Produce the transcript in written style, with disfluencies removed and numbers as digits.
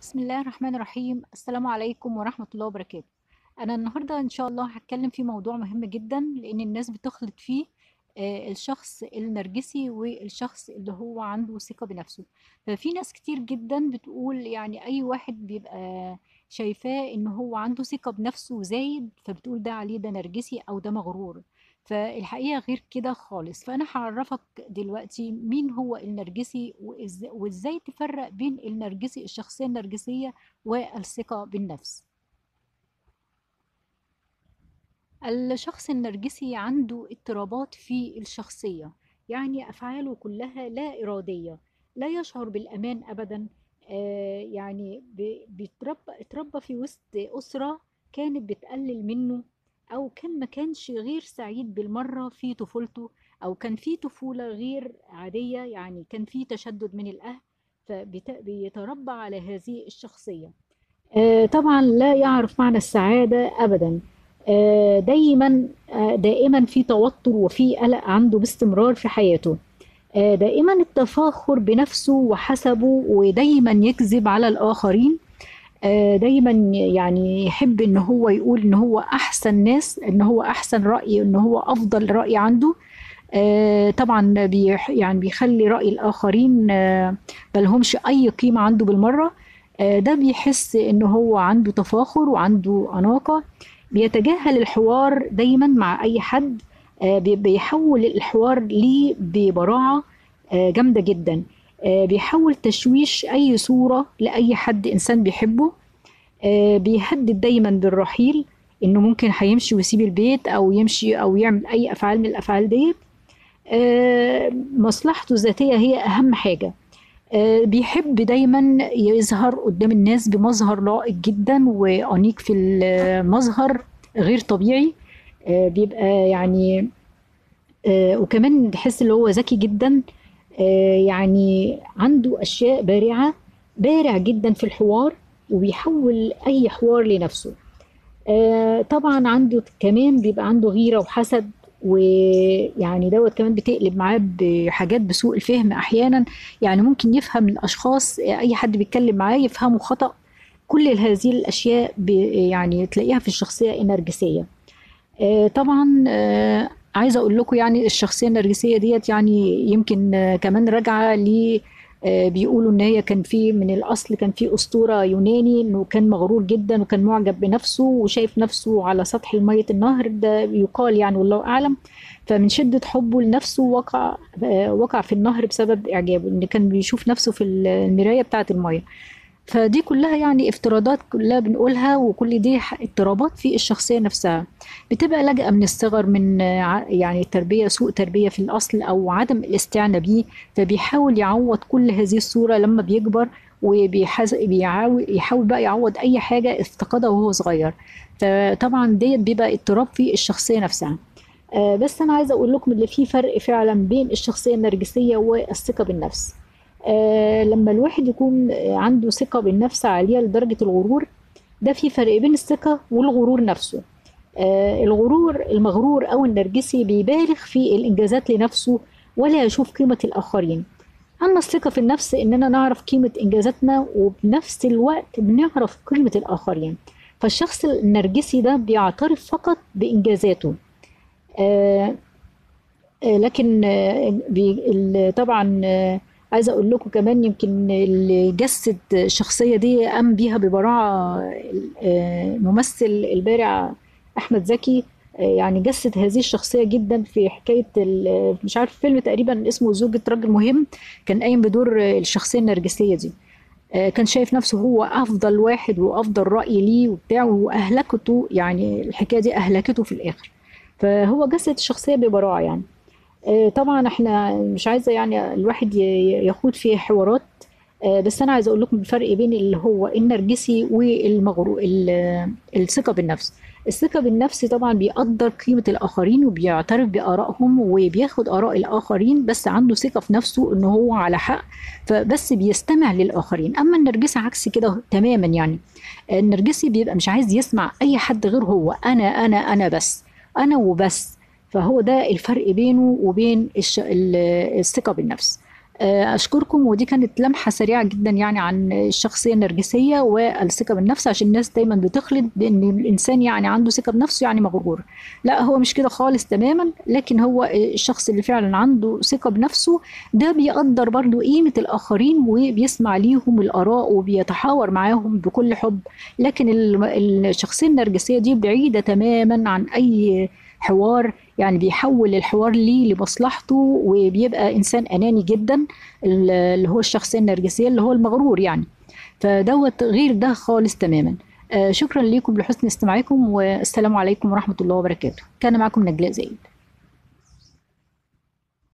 بسم الله الرحمن الرحيم. السلام عليكم ورحمة الله وبركاته. أنا النهاردة إن شاء الله هتكلم في موضوع مهم جدا، لأن الناس بتخلط فيه الشخص النرجسي والشخص اللي هو عنده ثقة بنفسه. ففي ناس كتير جدا بتقول يعني أي واحد بيبقى شايفاه إن هو عنده ثقة بنفسه زايد، فبتقول ده عليه ده نرجسي أو ده مغرور. فالحقيقة غير كده خالص. فأنا هعرفك دلوقتي مين هو النرجسي وإزاي تفرق بين النرجسي الشخصية النرجسية والثقة بالنفس. الشخص النرجسي عنده اضطرابات في الشخصية، يعني أفعاله كلها لا إرادية، لا يشعر بالأمان أبدا. يعني اتربى في وسط أسرة كانت بتقلل منه، أو كان ما كانش غير سعيد بالمرة في طفولته، أو كان في طفولة غير عادية، يعني كان في تشدد من الأهل، فبيتربى على هذه الشخصية. طبعا لا يعرف معنى السعادة أبدا. دائما في توتر وفي قلق عنده باستمرار في حياته. دائما التفاخر بنفسه وحسبه، ودايما يكذب على الآخرين. دايما يعني يحب ان هو يقول ان هو احسن ناس، ان هو احسن رأي، ان هو افضل رأي عنده. طبعا يعني بيخلي رأي الآخرين ملهمش أي قيمة عنده بالمرة. ده بيحس إن هو عنده تفاخر وعنده أناقة. بيتجاهل الحوار دايما مع أي حد. بيحول الحوار ليه ببراعة جامدة جدا. بيحاول تشويش أي صورة لأي حد إنسان بيحبه. بيهدد دايما بالرحيل، إنه ممكن هيمشي ويسيب البيت أو يمشي أو يعمل أي أفعال من الأفعال ديت. مصلحته الذاتية هي أهم حاجة. بيحب دايما يظهر قدام الناس بمظهر لائق جدا وأنيق في المظهر، غير طبيعي. بيبقى يعني وكمان تحس اللي هو ذكي جدا. يعني عنده أشياء بارعة، بارع جدا في الحوار، وبيحول أي حوار لنفسه. طبعا عنده كمان بيبقى عنده غيرة وحسد، ويعني دوت كمان بتقلب معاه بحاجات بسوء الفهم أحيانا. يعني ممكن يفهم الأشخاص، أي حد بيتكلم معاه يفهمه خطأ. كل هذه الأشياء يعني تلاقيها في الشخصية النرجسية. طبعا عايزة أقول لكم يعني الشخصية النرجسية ديت يعني يمكن كمان راجعة ل بيقولوا إن هي كان في من الأصل، كان في أسطورة يوناني إنه كان مغرور جدا وكان معجب بنفسه وشايف نفسه على سطح مية النهر، ده يقال يعني والله أعلم. فمن شدة حبه لنفسه وقع في النهر بسبب إعجابه، إن كان بيشوف نفسه في المراية بتاعة المية. فدي كلها يعني افتراضات كلها بنقولها، وكل دي اضطرابات في الشخصية نفسها. بتبقى لاجئة من الصغر، من يعني تربية سوء تربية في الأصل أو عدم الاستعانة بيه. فبيحاول يعوض كل هذه الصورة لما بيكبر، يحاول بقى يعوض أي حاجة افتقدها وهو صغير. فطبعا ديت بيبقى اضطراب في الشخصية نفسها. بس أنا عايزة أقول لكم اللي في فرق فعلا بين الشخصية النرجسية والثقة بالنفس. لما الواحد يكون عنده ثقة بالنفس عالية لدرجة الغرور، ده في فرق بين الثقة والغرور نفسه. المغرور أو النرجسي بيبالغ في الإنجازات لنفسه، ولا يشوف قيمة الآخرين. أما الثقة في النفس إننا نعرف قيمة إنجازاتنا، وبنفس الوقت بنعرف قيمة الآخرين. فالشخص النرجسي ده بيعترف فقط بإنجازاته. آه، لكن طبعا عايزه اقول لكم كمان يمكن اللي جسد الشخصيه دي قام بيها ببراعه الممثل البارع احمد زكي. يعني جسد هذه الشخصيه جدا في حكايه مش عارف فيلم تقريبا اسمه زوجة رجل مهم، كان قايم بدور الشخصيه النرجسيه دي. كان شايف نفسه هو افضل واحد وافضل راي ليه وبتاع، واهلكته، يعني الحكايه دي اهلكته في الاخر. فهو جسد الشخصيه ببراعه يعني. طبعا احنا مش عايزه يعني الواحد يخوض في حوارات. بس انا عايزه اقول لكم الفرق بين اللي هو النرجسي والمغرور. الثقه بالنفس. الثقه بالنفس طبعا بيقدر قيمه الاخرين وبيعترف بارائهم وبياخد اراء الاخرين، بس عنده ثقه في نفسه ان هو على حق، فبس بيستمع للاخرين. اما النرجسي عكس كده تماما يعني. النرجسي بيبقى مش عايز يسمع اي حد غير هو، انا بس، انا وبس. فهو ده الفرق بينه وبين الثقة بالنفس. أشكركم. ودي كانت لمحة سريعة جدا يعني عن الشخصية النرجسية والثقة بالنفس، عشان الناس دايما بتخلط بأن الإنسان يعني عنده ثقة بنفسه يعني مغرور. لا، هو مش كده خالص تماما. لكن هو الشخص اللي فعلا عنده ثقة بنفسه ده بيقدر برضو قيمة الآخرين، وبيسمع ليهم الآراء وبيتحاور معاهم بكل حب. لكن الشخصية النرجسية دي بعيدة تماما عن أي حوار، يعني بيحول الحوار ليه لمصلحته، وبيبقى إنسان أناني جدا، اللي هو الشخصية النرجسية اللي هو المغرور يعني. فدوت غير ده خالص تماما. شكرا لكم لحسن استماعكم، والسلام عليكم ورحمة الله وبركاته. كان معكم نجلاء زايد.